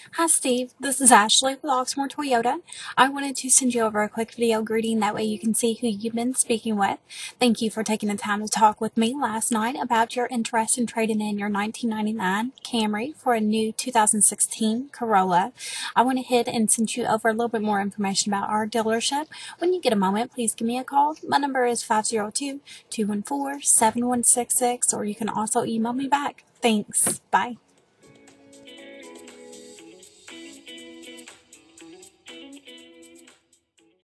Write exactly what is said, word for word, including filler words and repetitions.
Hi Steve, this is Ashley with Oxmoor Toyota. I wanted to send you over a quick video greeting, that way you can see who you've been speaking with. Thank you for taking the time to talk with me last night about your interest in trading in your nineteen ninety-nine Camry for a new two thousand sixteen Corolla. I went ahead and sent you over a little bit more information about our dealership. When you get a moment, please give me a call. My number is five zero two, two one four, seven one six six, or you can also email me back. Thanks. Bye.